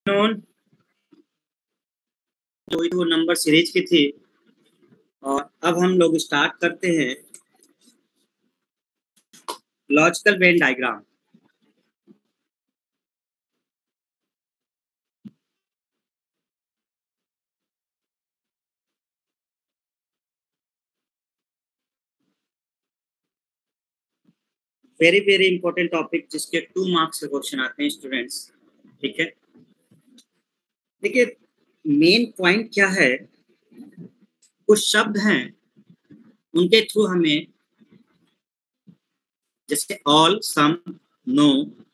Known जो number series की थी और अब हम लोग स्टार्ट करते हैं logical Venn diagram. Very very important topic जिसके 2 मार्क्स के क्वेश्चन आते हैं स्टूडेंट्स। ठीक है, देखिए मेन पॉइंट क्या है, कुछ शब्द हैं उनके थ्रू हमें जैसे ऑल, सम, नो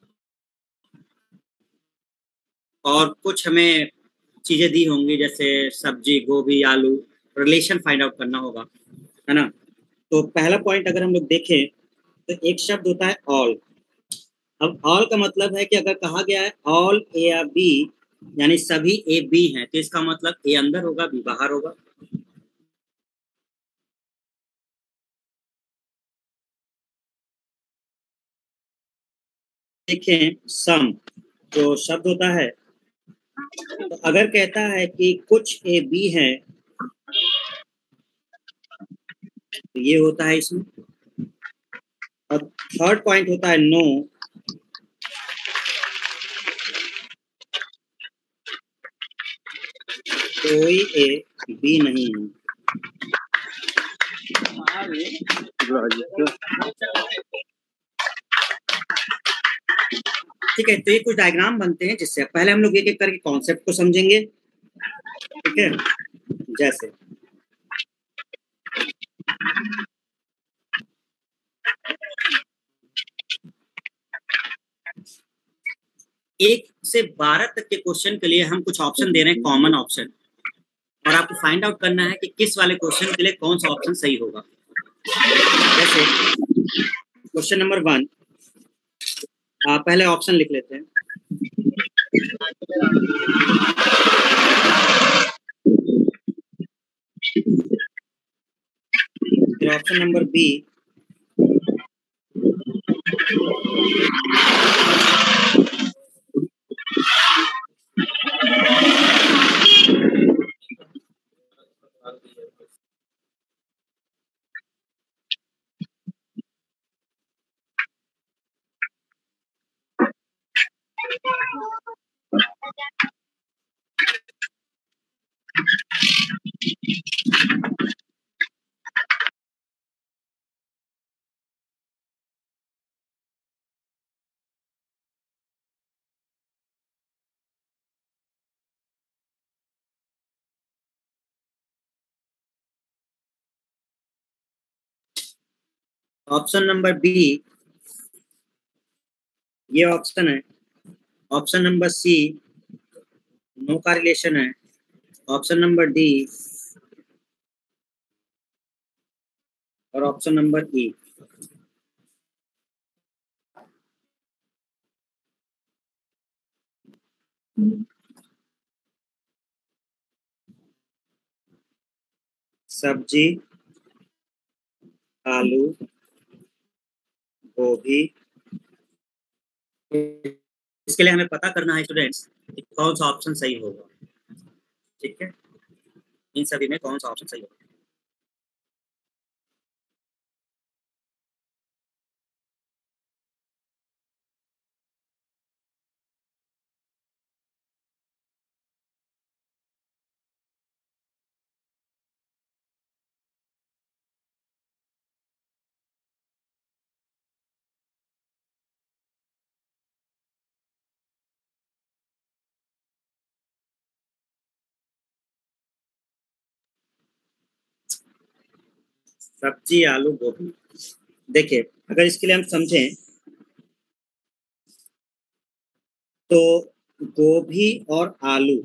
और कुछ हमें चीजें दी होंगी जैसे सब्जी, गोभी, आलू, रिलेशन फाइंड आउट करना होगा, है ना। तो पहला पॉइंट अगर हम लोग देखें तो एक शब्द होता है ऑल। अब ऑल का मतलब है कि अगर कहा गया है ऑल ए या बी यानी सभी ए बी हैं तो इसका मतलब ए अंदर होगा बी बाहर होगा। देखें सम जो शब्द होता है, तो अगर कहता है कि कुछ ए बी हैं तो ये होता है इसमें। और थर्ड पॉइंट होता है नो, कोई ए बी नहीं है। ठीक है, तो ये कुछ डायग्राम बनते हैं जिससे पहले हम लोग एक एक करके कॉन्सेप्ट को समझेंगे। ठीक है, जैसे एक से 12 तक के क्वेश्चन के लिए हम कुछ ऑप्शन दे रहे हैं, कॉमन ऑप्शन, और आपको फाइंड आउट करना है कि किस वाले क्वेश्चन के लिए कौन सा ऑप्शन सही होगा। जैसे क्वेश्चन नंबर 1, पहले ऑप्शन लिख लेते हैं। फिर option number B, option number B ये ऑप्शन है। ऑप्शन नंबर सी नो का रिलेशन है। ऑप्शन नंबर डी और ऑप्शन नंबर ई। सब्जी, आलू, गोभी, इसके लिए हमें पता करना है स्टूडेंट्स कि कौन सा ऑप्शन सही होगा। ठीक है, इन सभी में कौन सा ऑप्शन सही होगा। सब्जी, आलू, गोभी, देखिए अगर इसके लिए हम समझें तो गोभी और आलू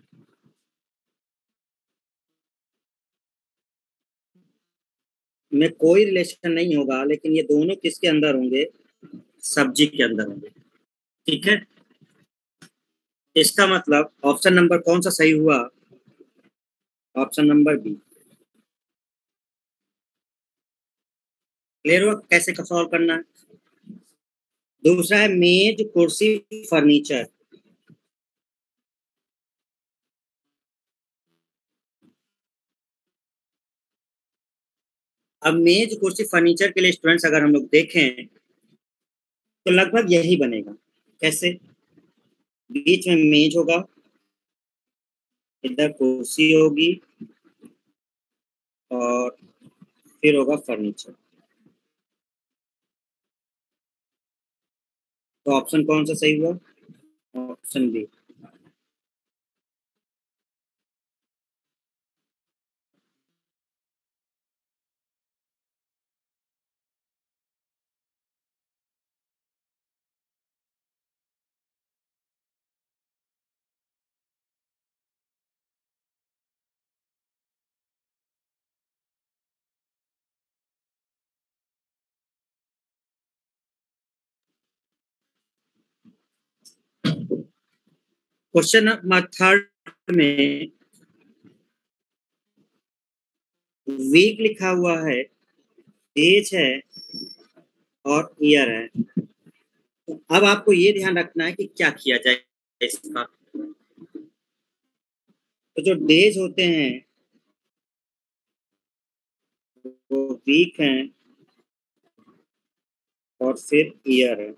में कोई रिलेशन नहीं होगा, लेकिन ये दोनों किसके अंदर होंगे, सब्जी के अंदर होंगे। ठीक है, इसका मतलब ऑप्शन नंबर कौन सा सही हुआ, ऑप्शन नंबर बी। क्लियर हुआ कैसे सॉल्व करना है। दूसरा है मेज, कुर्सी, फर्नीचर। अब मेज कुर्सी फर्नीचर के लिए स्टूडेंट्स अगर हम लोग देखें तो लगभग यही बनेगा। कैसे? बीच में मेज होगा, इधर कुर्सी होगी और फिर होगा फर्नीचर। तो ऑप्शन कौन सा सही हुआ? Option B. Question number third में वीक लिखा हुआ है, एज है और ईयर है। तो अब आपको ये ध्यान रखना है कि क्या किया जाए इसका। तो जो डेज होते हैं वो वीक हैं और फिर ईयर है।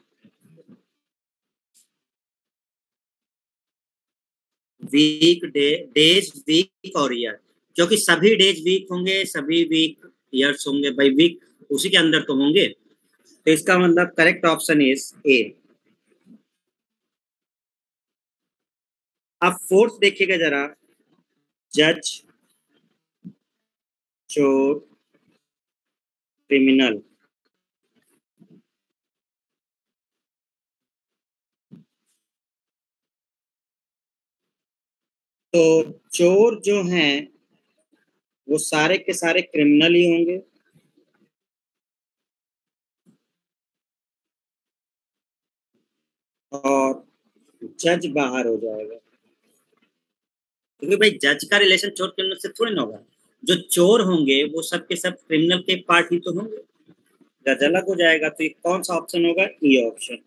वीक डे, डेज वीक और ईयर, क्योंकि सभी डेज वीक होंगे, सभी वीक ईयर्स होंगे, भाई वीक उसी के अंदर तो होंगे। तो इसका मतलब करेक्ट ऑप्शन इज ए। अब फोर्थ देखिएगा जरा, जज, चोर, क्रिमिनल। तो चोर जो हैं वो सारे के सारे क्रिमिनल ही होंगे, और जज बाहर हो जाएगा, क्योंकि भाई जज का रिलेशन चोर क्रिमिनल से थोड़ी ना होगा। जो चोर होंगे वो सब के सब क्रिमिनल के पार्ट ही तो होंगे, जज अलग हो जाएगा। तो ये कौन सा ऑप्शन होगा? E option.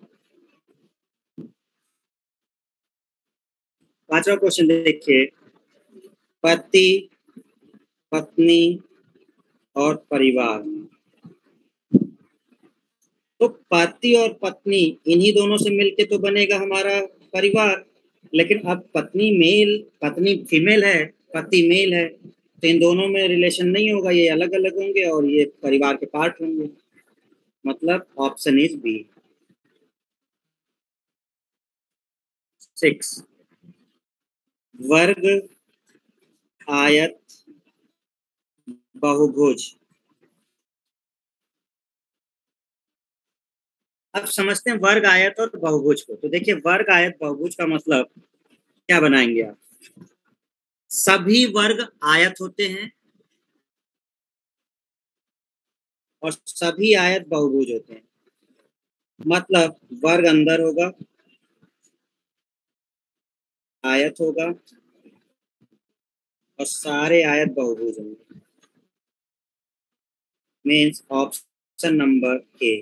पांचवा क्वेश्चन देखिए, पति, पत्नी और परिवार। तो पति और पत्नी इन्हीं दोनों से मिलके तो बनेगा हमारा परिवार। लेकिन अब पत्नी फीमेल है, पति मेल है, तो इन दोनों में रिलेशन नहीं होगा, ये अलग अलग होंगे और ये परिवार के पार्ट होंगे। मतलब ऑप्शन इज बी। 6, वर्ग, आयत, बहुभुज। अब समझते हैं वर्ग, आयत और बहुभुज को। तो देखिए, वर्ग, आयत, बहुभुज का मतलब क्या बनाएंगे आप? सभी वर्ग आयत होते हैं और सभी आयत बहुभुज होते हैं। मतलब वर्ग अंदर होगा, आयत होगा और सारे आयत बहुभुज होंगे। Means option number A.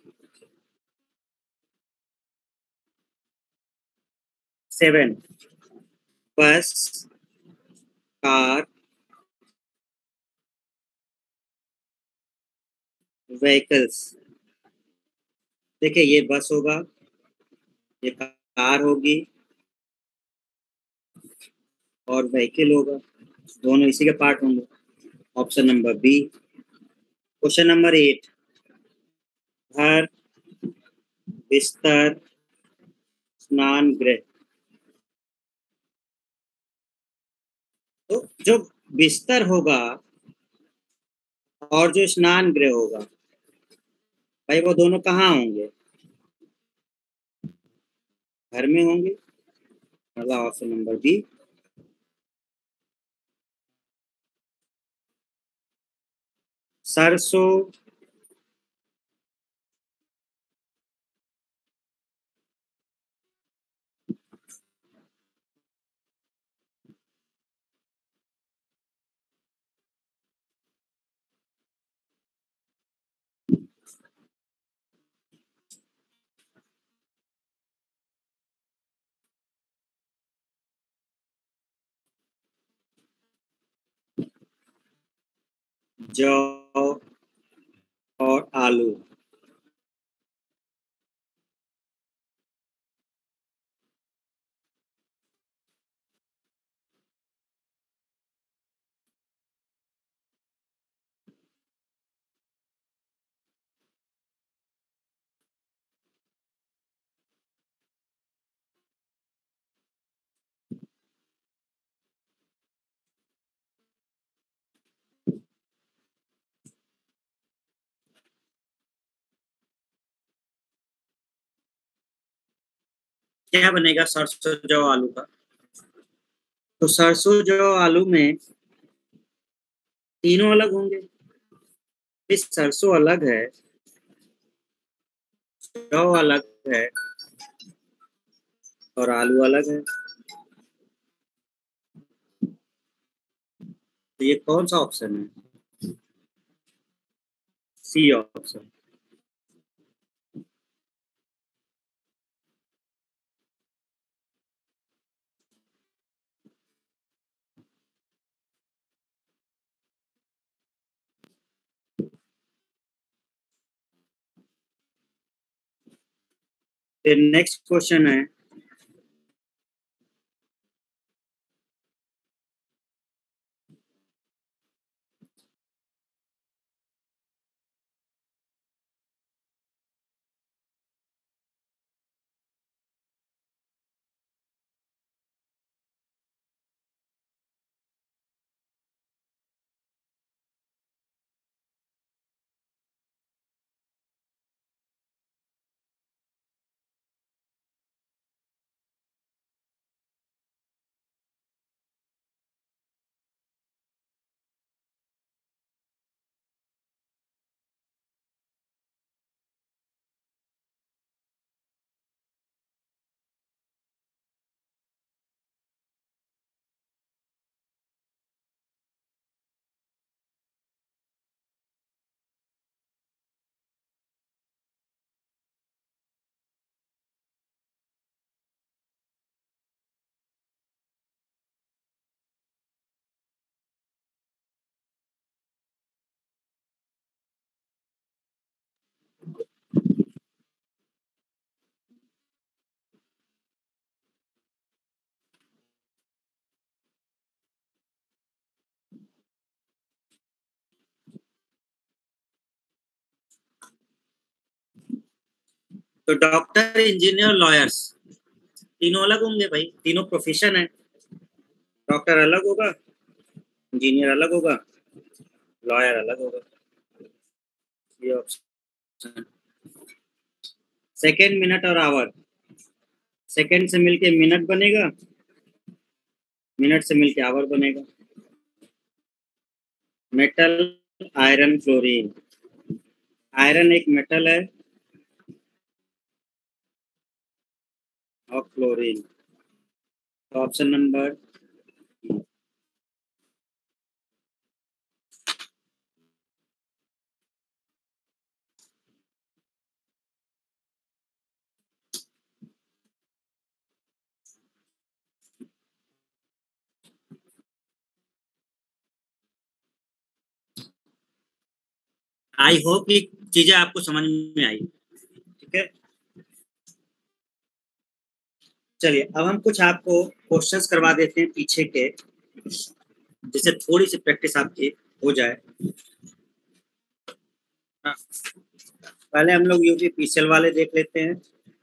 Seven, bus, car, vehicles. देखिए, ये बस होगा, ये कार होगी और व्हीकल होगा, दोनों इसी के पार्ट होंगे। Option number B. Question number 8, घर, बिस्तर, स्नान गृह। तो जो बिस्तर होगा और जो स्नान गृह होगा, भाई वो दोनों कहाँ होंगे? घर में होंगे। मतलब ऑप्शन नंबर बी। सरसों, जौ, आलू। क्या बनेगा सरसों जौ आलू का? तो सरसों जौ आलू में तीनों अलग होंगे। इस सरसों अलग है, जौ अलग है और आलू अलग है। तो ये कौन सा ऑप्शन है? C option. फिर नेक्स्ट क्वेश्चन है, तो डॉक्टर, इंजीनियर, लॉयर्स तीनों अलग होंगे भाई, तीनों प्रोफेशन है। डॉक्टर अलग होगा, इंजीनियर अलग होगा, लॉयर अलग होगा। ये ऑप्शन। सेकेंड, मिनट और आवर। सेकेंड से मिलके मिनट बनेगा, मिनट से मिलके आवर बनेगा। Metal, iron, fluorine. आयरन एक मेटल है और फ्लोरीन। तो ऑप्शन नंबर, आई होप कि चीजें आपको समझ में आई। ठीक है, चलिए अब हम कुछ आपको क्वेश्चंस करवा देते हैं पीछे के, जिससे थोड़ी सी प्रैक्टिस आपकी हो जाए। हाँ, पहले हम लोग यूपी पीसीएल वाले देख लेते हैं।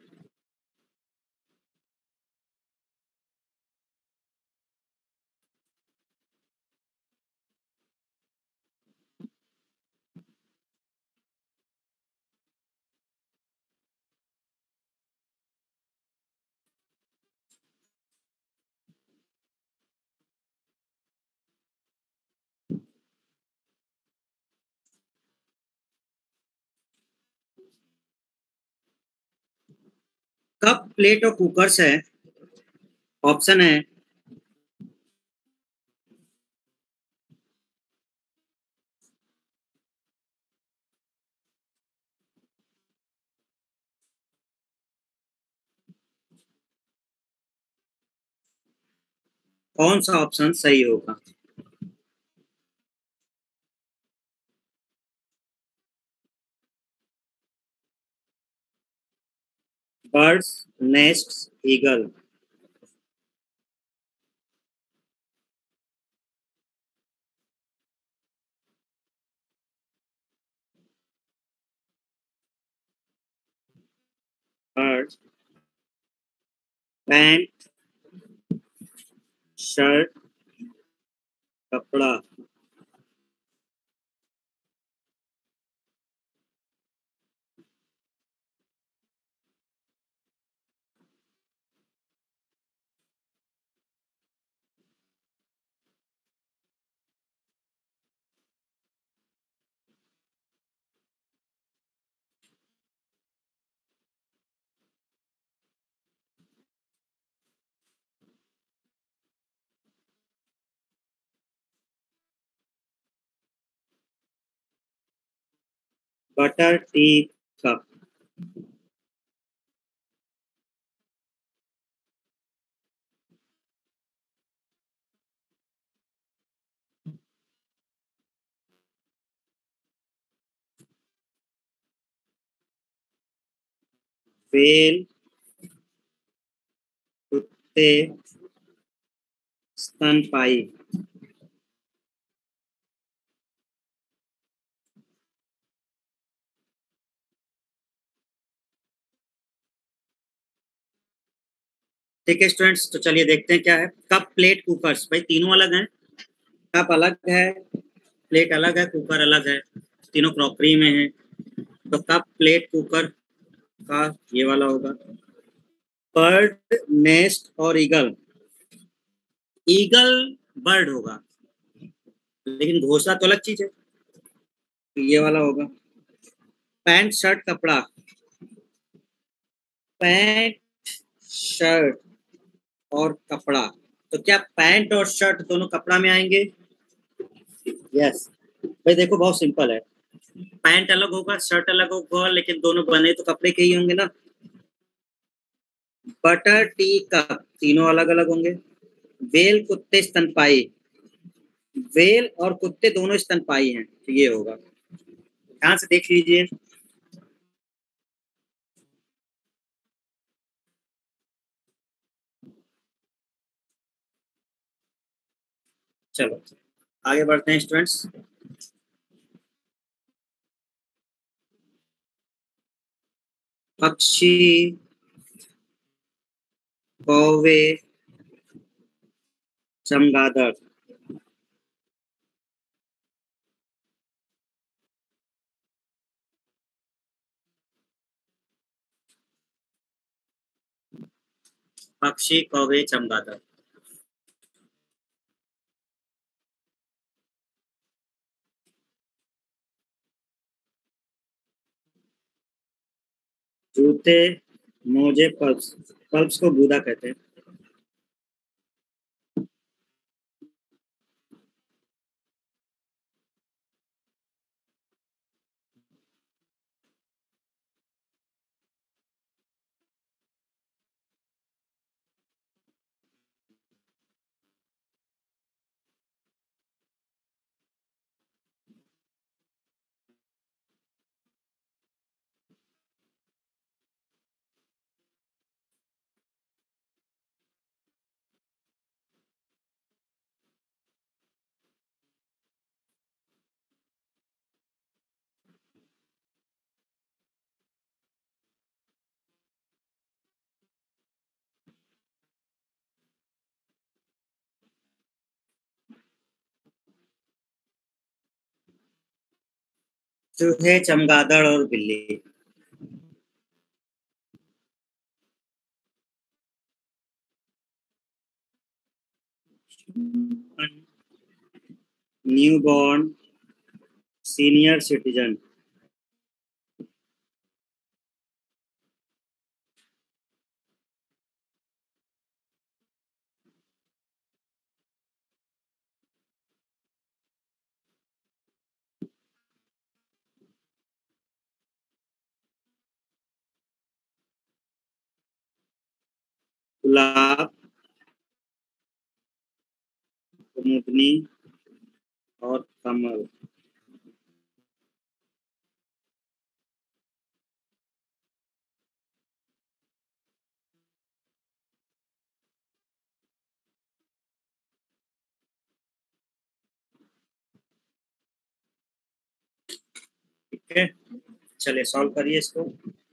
कप, प्लेट और कुकर्स है। ऑप्शन है, कौन सा ऑप्शन सही होगा? Birds, nest, eagle. Bird, pant, shirt, कपड़ा। Butter, tea, cup. वेल, कुत्ते, स्तनपायी। ठीक है स्टूडेंट्स, तो चलिए देखते हैं क्या है। कप, प्लेट, कुकर्स, भाई तीनों अलग हैं। कप अलग है, प्लेट अलग है, कुकर अलग है। तीनों क्रॉकरी में है। तो कप, प्लेट, कुकर का ये वाला होगा। बर्ड, नेस्ट और ईगल। ईगल बर्ड होगा, लेकिन घोंसला तो अलग चीज है। तो ये वाला होगा। पैंट, शर्ट, कपड़ा। पैंट, शर्ट और कपड़ा। तो क्या पैंट और शर्ट दोनों कपड़ा में आएंगे? यस। भाई देखो बहुत सिंपल है। पैंट अलग होगा, शर्ट अलग होगा, लेकिन दोनों बने तो कपड़े के ही होंगे ना। बटर, टी, कप तीनों अलग अलग होंगे। वेल, कुत्ते, स्तनपाई। वेल और कुत्ते दोनों स्तनपाई हैं, तो ये होगा। ध्यान से देख लीजिए। चलो आगे बढ़ते हैं स्टूडेंट्स। पक्षी, कौवे, चमगादड़। पक्षी, कौवे, चमगादड़। जूते, मोजे, पल्स। पल्स को बूदा कहते हैं। चूहे, चमगादड़ और बिल्ली। New born, senior citizen. गुलाब, कुमुदनी और कमल। ओके, चलिए सॉल्व करिए इसको।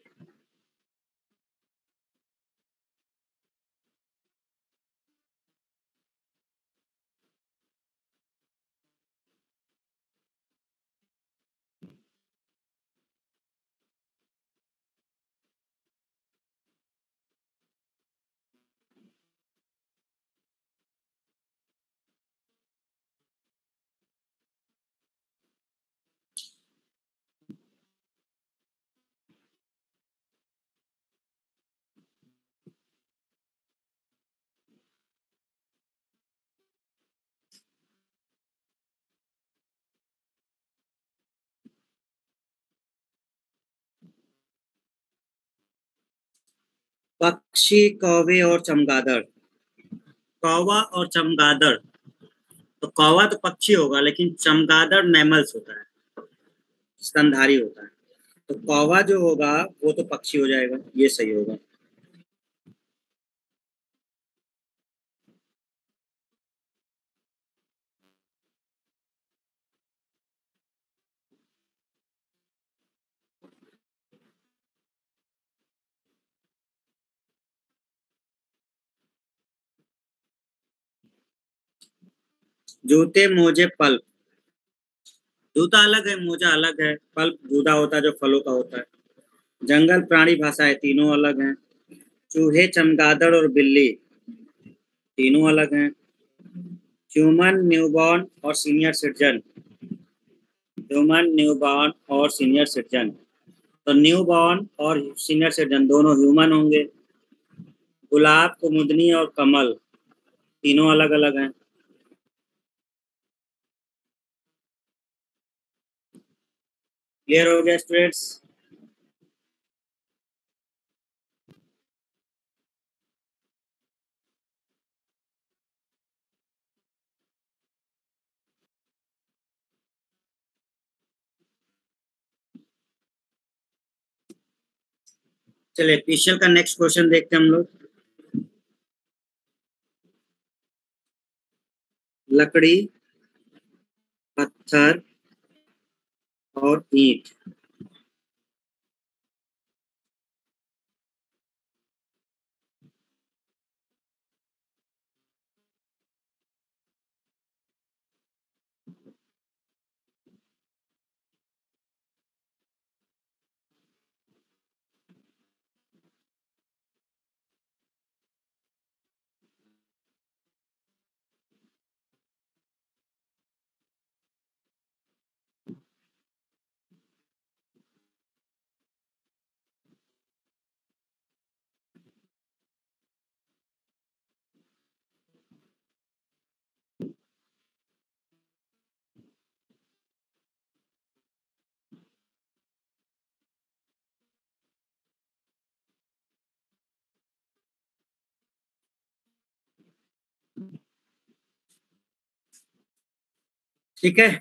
पक्षी, कौवे और चमगादड़। कौवा और चमगादड़। तो कौवा तो पक्षी होगा, लेकिन चमगादड़ मैमल्स होता है, स्तनधारी होता है। तो कौवा जो होगा वो तो पक्षी हो जाएगा, ये सही होगा। जूते, मोजे, पल्प। जूता अलग है, मोजा अलग है, पल्प गूदा होता है जो फलों का होता है। जंगल, प्राणी, भाषाएं तीनों अलग हैं। चूहे, चमगादड़ और बिल्ली तीनों अलग हैं। ह्यूमन, न्यूबॉर्न और सीनियर सिटीजन। ह्यूमन, न्यूबॉर्न और सीनियर सिटीजन। तो न्यूबॉर्न और सीनियर सिटीजन दोनों ह्यूमन होंगे। गुलाब, कुमुदनी और कमल तीनों अलग अलग हैं। क्लियर हो गया स्टूडेंट्स? चलिए पीशल का नेक्स्ट क्वेश्चन देखते हैं हम लोग। लकड़ी, पत्थर और ईंट। ठीक है।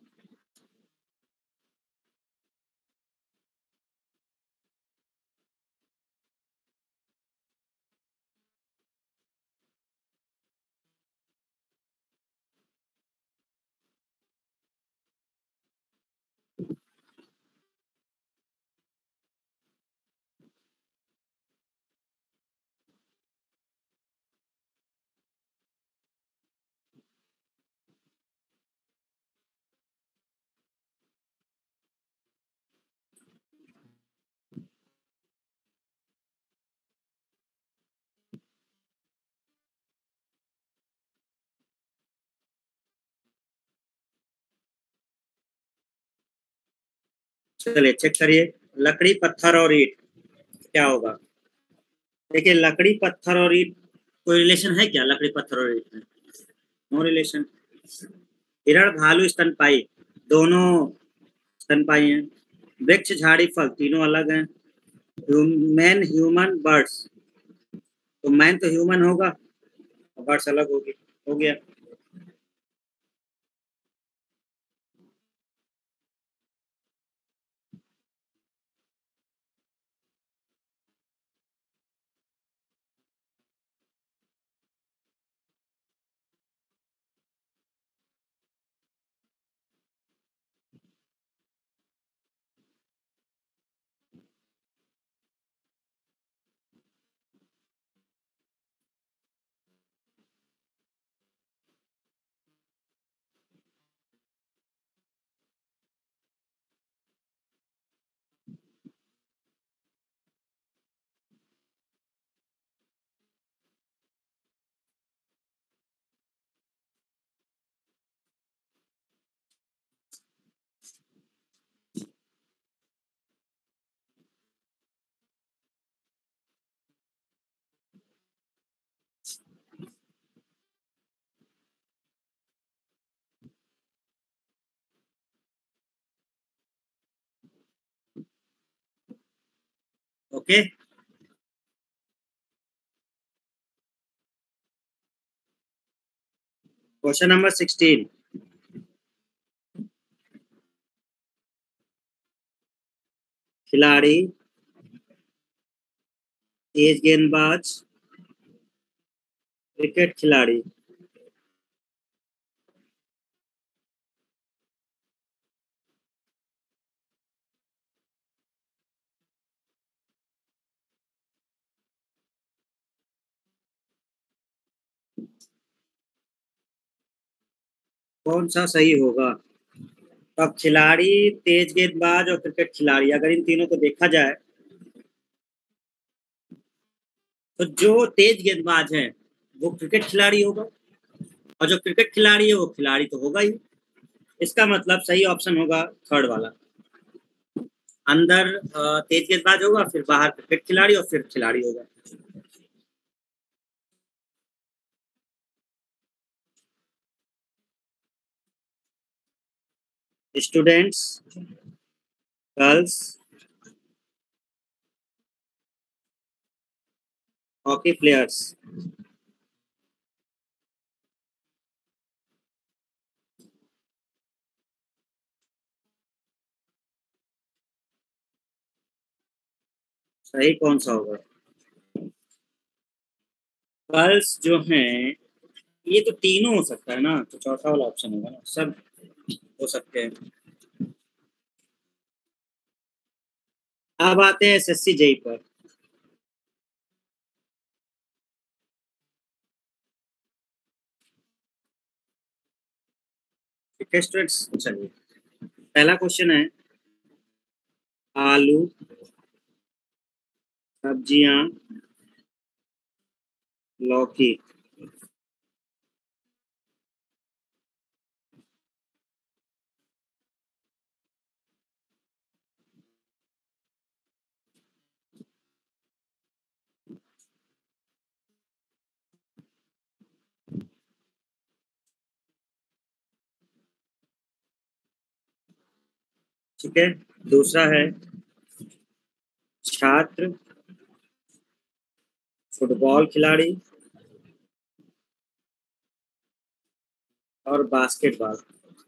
चलिए चेक करिए। लकड़ी, पत्थर और ईंट क्या होगा? देखिए, लकड़ी, पत्थर और ईंट कोई रिलेशन है क्या? लकड़ी, पत्थर और ईंट में नो रिलेशन। हिरण, भालू, स्तनपाई दोनों स्तनपाई हैं। वृक्ष, झाड़ी, फल तीनों अलग हैं। Man, human, birds. तो मैन तो ह्यूमन होगा, बर्ड्स अलग होगी। हो गया। ओके। क्वेश्चन नंबर 16, खिलाड़ी, तेज गेंदबाज, क्रिकेट खिलाड़ी। कौन सा सही होगा? तो अब खिलाड़ी, तेज गेंदबाज और क्रिकेट खिलाड़ी, अगर इन तीनों को देखा जाए तो जो तेज गेंदबाज है वो क्रिकेट खिलाड़ी होगा, और जो क्रिकेट खिलाड़ी है वो खिलाड़ी तो होगा ही। इसका मतलब सही ऑप्शन होगा थर्ड वाला। अंदर तेज गेंदबाज होगा, फिर बाहर क्रिकेट खिलाड़ी और फिर खिलाड़ी होगा। Students, girls, hockey players. सही कौन सा होगा? गर्ल्स जो हैं, ये तो तीनों हो सकता है ना, तो चौथा वाला ऑप्शन होगा ना, सब हो सकते हैं। अब आते हैं एसएससी जेई पर। ठीक है स्टूडेंट्स, चलिए पहला क्वेश्चन है, आलू, सब्जियां, लौकी। ठीक है, दूसरा है छात्र, फुटबॉल खिलाड़ी और बास्केटबॉल।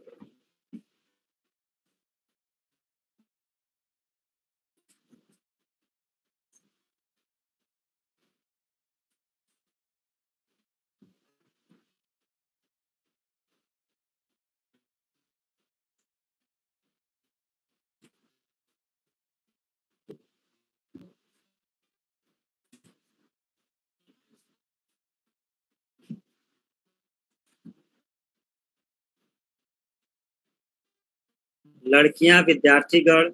लड़कियां विद्यार्थीगण,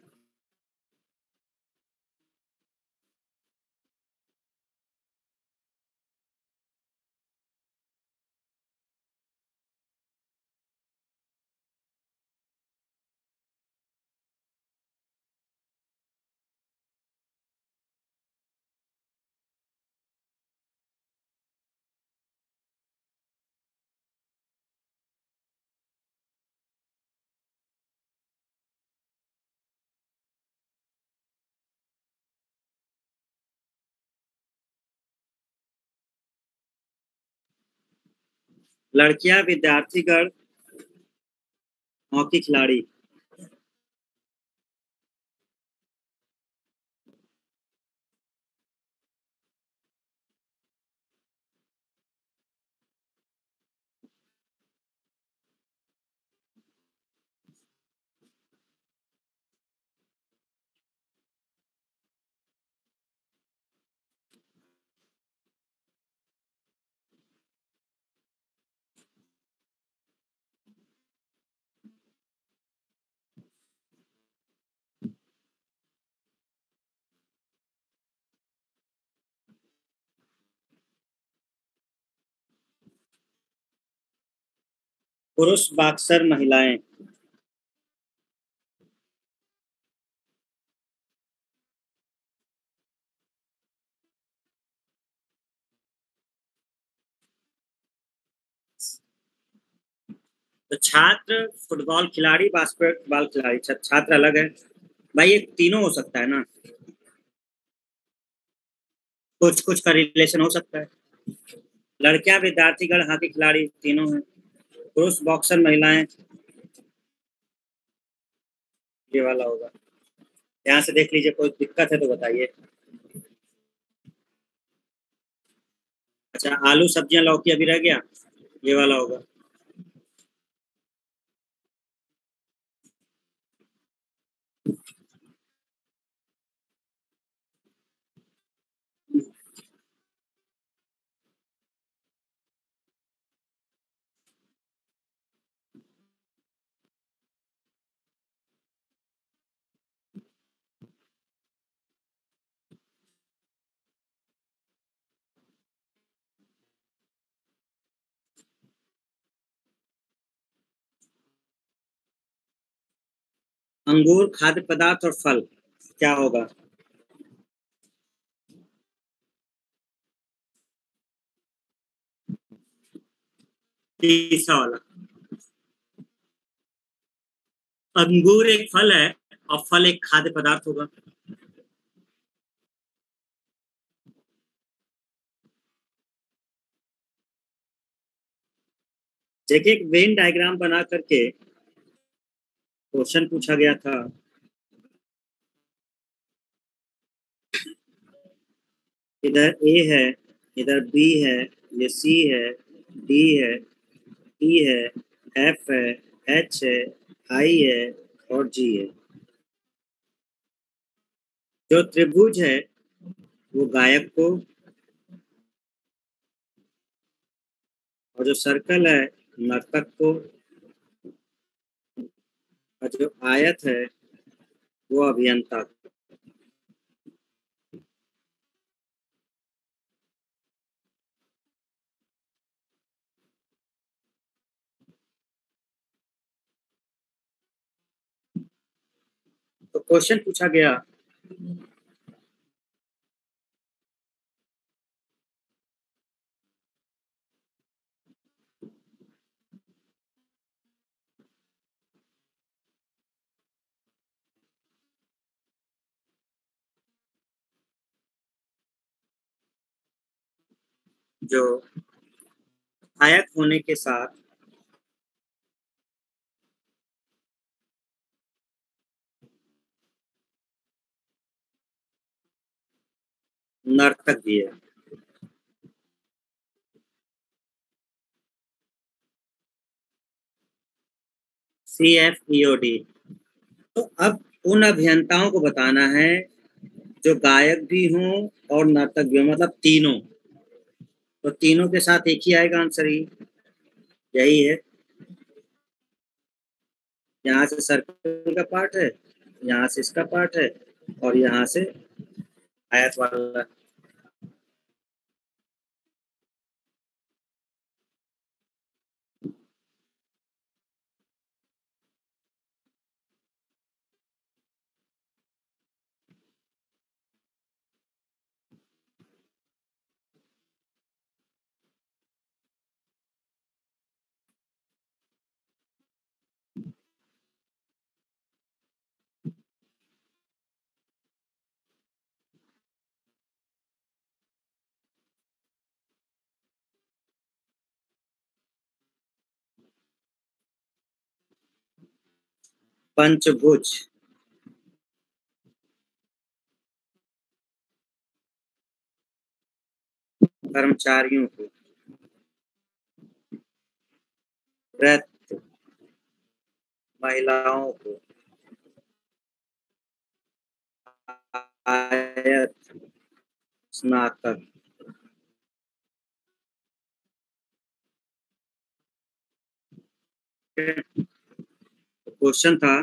लड़कियां विद्यार्थीगण, हॉकी खिलाड़ी। पुरुष बॉक्सर, महिलाएं। तो छात्र, फुटबॉल खिलाड़ी, बास्केटबॉल खिलाड़ी, छात्र अलग है भाई, ये तीनों हो सकता है ना। कुछ कुछ का रिलेशन हो सकता है। लड़कियां विद्यार्थीगण हॉकी खिलाड़ी तीनों हैं। पुरुष बॉक्सर महिलाएं, ये वाला होगा। यहाँ से देख लीजिए, कोई दिक्कत है तो बताइए। अच्छा, आलू सब्जियां लौकी अभी रह गया, ये वाला होगा। अंगूर खाद्य पदार्थ और फल, क्या होगा? तीसरा वाला। अंगूर एक फल है और फल एक खाद्य पदार्थ होगा। देखिए, एक वेन डायग्राम बना करके क्वेश्चन पूछा गया था। इधर ए है, इधर बी है, ये सी है, डी है, ई है, एफ है, एच है, आई है और जी है। जो त्रिभुज है वो गायक को, और जो सर्कल है नर्तक को, और जो आयत है वो अभियंता को। तो क्वेश्चन पूछा गया, जो गायक होने के साथ नर्तक भी है। CFEOD। तो अब उन अभियंताओं को बताना है जो गायक भी हों और नर्तक भी हों, मतलब तीनों। तो तीनों के साथ एक ही आएगा आंसर, ही यही है। यहाँ से सर्कल का पार्ट है, यहाँ से इसका पार्ट है और यहाँ से आयत वाला। पंचभुज, कर्मचारियों को। व्रत, महिलाओं को। आयत, स्नातक। क्वेश्चन था,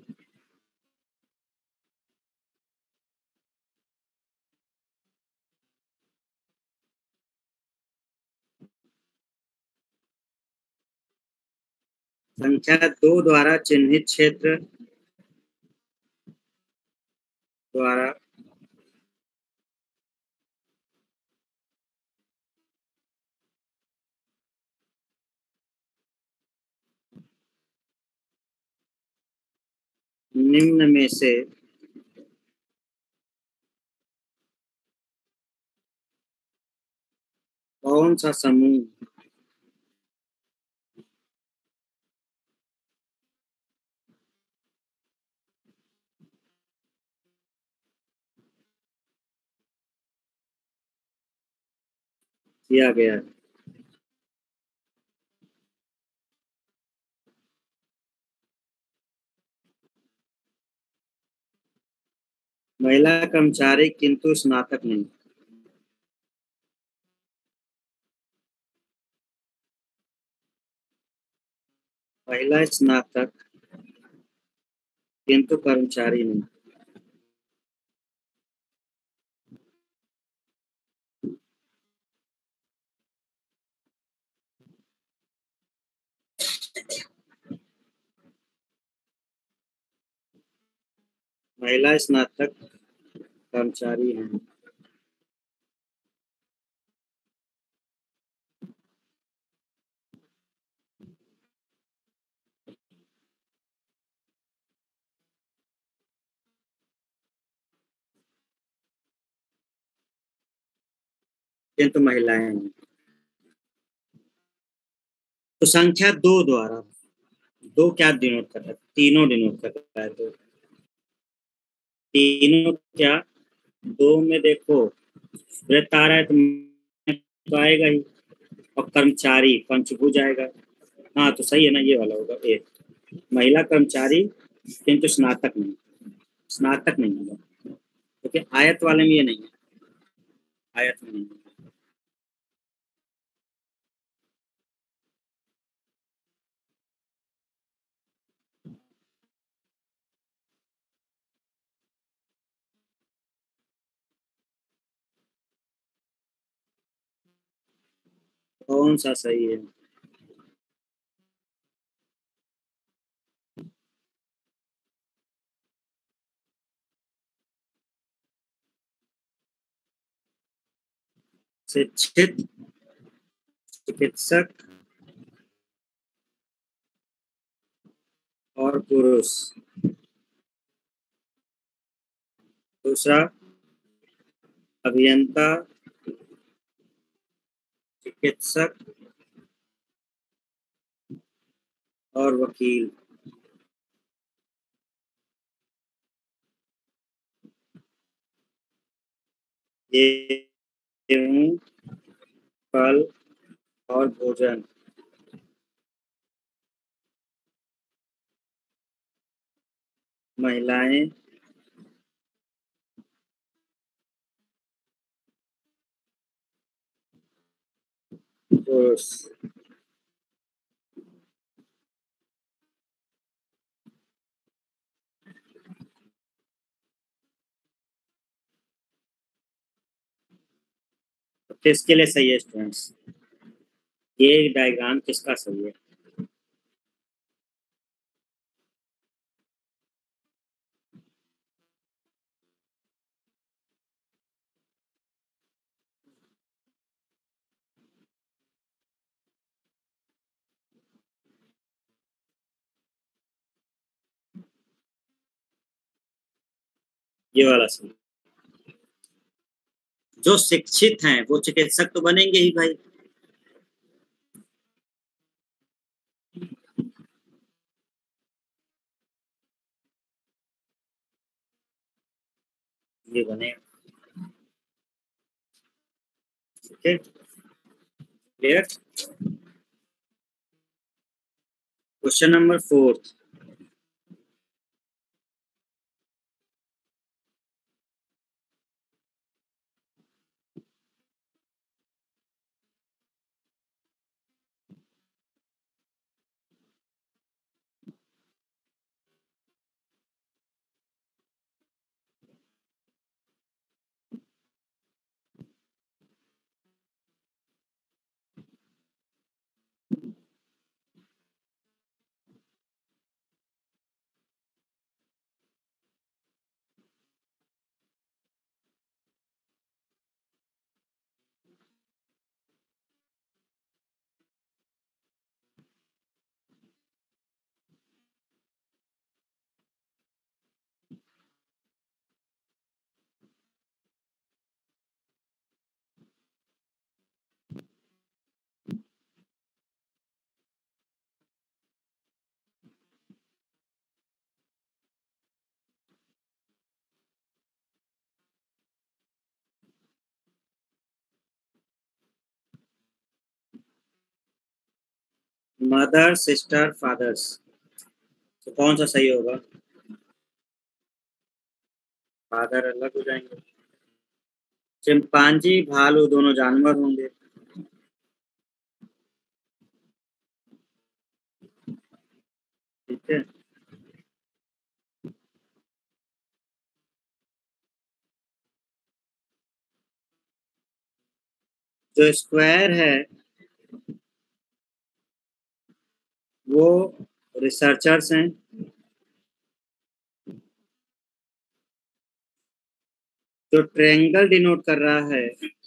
संख्या 2 द्वारा चिन्हित क्षेत्र द्वारा निम्न में से कौन सा समूह किया गया है? महिला कर्मचारी किंतु स्नातक नहीं। महिला स्नातक किंतु कर्मचारी नहीं। महिला स्नातक कर्मचारी हैं। किंतु महिलाएं हैं। तो संख्या दो द्वारा, दो क्या डिनोट करता है? तीनों डिनोट करता है। दो, तीनों क्या? दो में देखो वृत्त आ रहा है तो आएगा ही, और कर्मचारी पंचभुज आएगा। हाँ तो सही है ना, ये वाला होगा एक। महिला कर्मचारी किंतु स्नातक नहीं, स्नातक नहीं होगा, क्योंकि आयत वाले में ये नहीं है, आयत में नहीं है। कौन सा सही है? शिक्षित, चिकित्सक और पुरुष। दूसरा अभियंता, चिकित्सक और वकील। गेहूं, फल और भोजन। महिलाएं, पुरुष। तो किसके लिए सही है स्टूडेंट्स? ये डायग्राम किसका सही है? ये वाला सही। जो शिक्षित हैं वो चिकित्सक तो बनेंगे ही भाई। ये बने। ठीक है, clear. Question number 4। Mother, sister, fathers. तो कौन सा सही होगा? फादर अलग हो जाएंगे। चिंपांजी, भालू दोनों जानवर होंगे। ठीक है। जो स्क्वायर है वो रिसर्चर्स हैं। जो ट्रायंगल डिनोट कर रहा है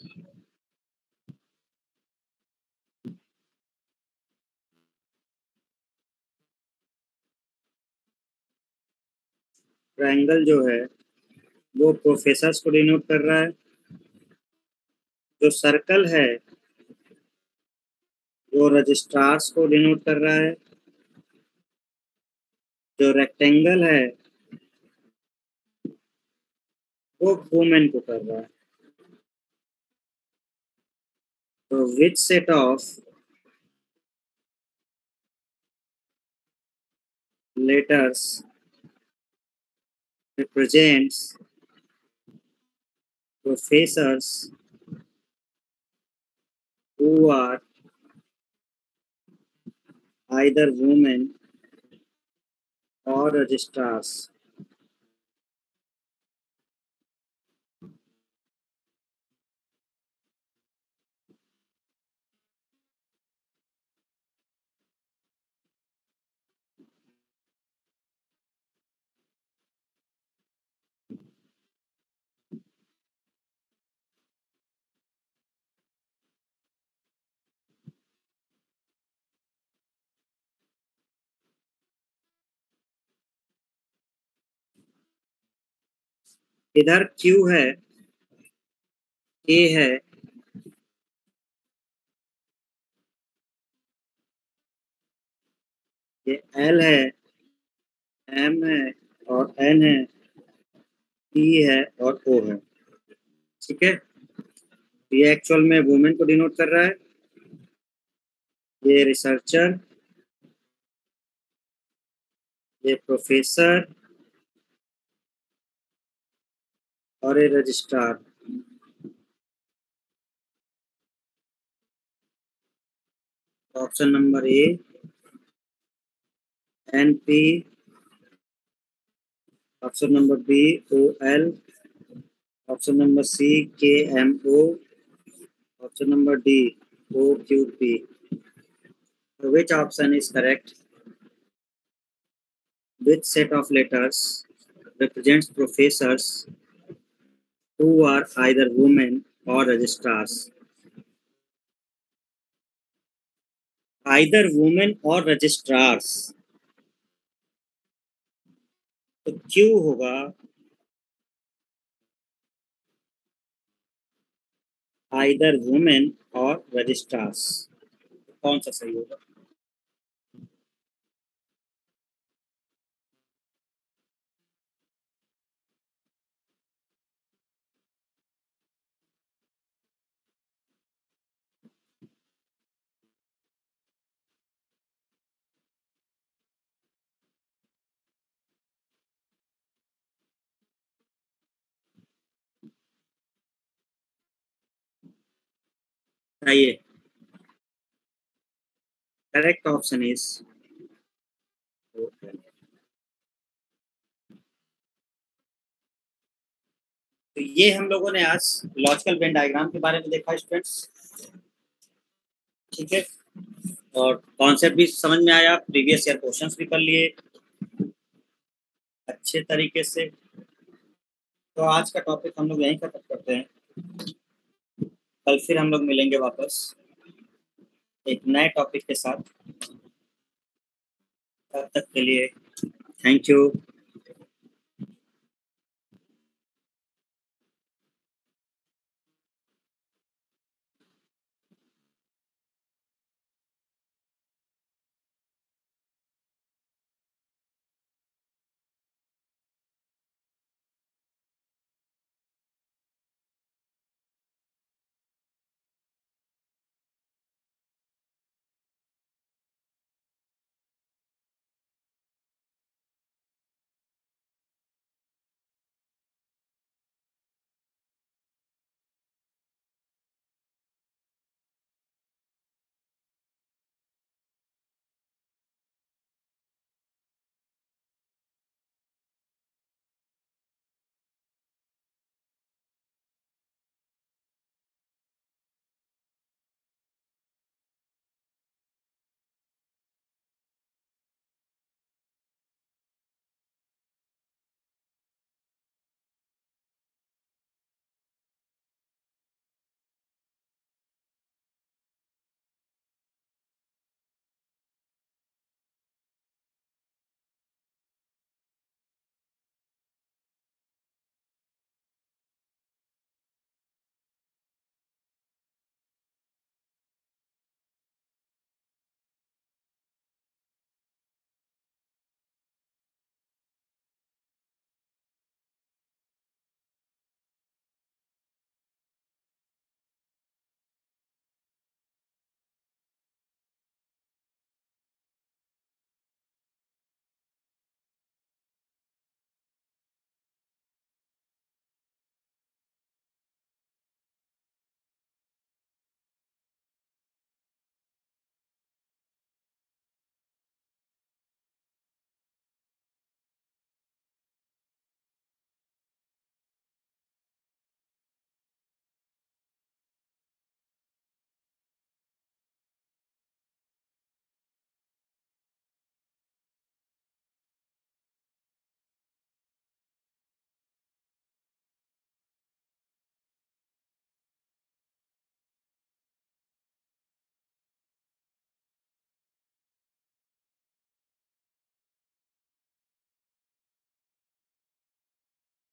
ट्रायंगल जो है वो प्रोफेसर्स को डिनोट कर रहा है। जो सर्कल है वो रजिस्ट्रार्स को डिनोट कर रहा है। जो रेक्टेंगल है वो वुमेन को कर रहा है। तो which set of letters represents professors who are either women or registrars? इधर Q है, A है, ये L है, M है और N है, P है और O है। ठीक है। ये एक्चुअल में वुमेन को डिनोट कर रहा है। ये रिसर्चर, ये प्रोफेसर और ये registrar. Option number A NP, option number B OL, option number C KMO, option number D OQP। Which option is correct? Which set of letters represents professors who are either women or registrars? Either women or registrars. तो क्यों होगा either women or registrars? कौन सा सही होगा? बताइए। Correct option is तो ये हम लोगों ने आज लॉजिकल वेन डायग्राम के बारे में देखा स्टूडेंट्स। ठीक है। और कॉन्सेप्ट भी समझ में आया, प्रीवियस ईयर क्वेश्चंस भी कर लिए अच्छे तरीके से। तो आज का टॉपिक हम लोग यहीं खत्म करते हैं। कल फिर हम लोग मिलेंगे वापस एक नए टॉपिक के साथ। तब तक के लिए थैंक यू।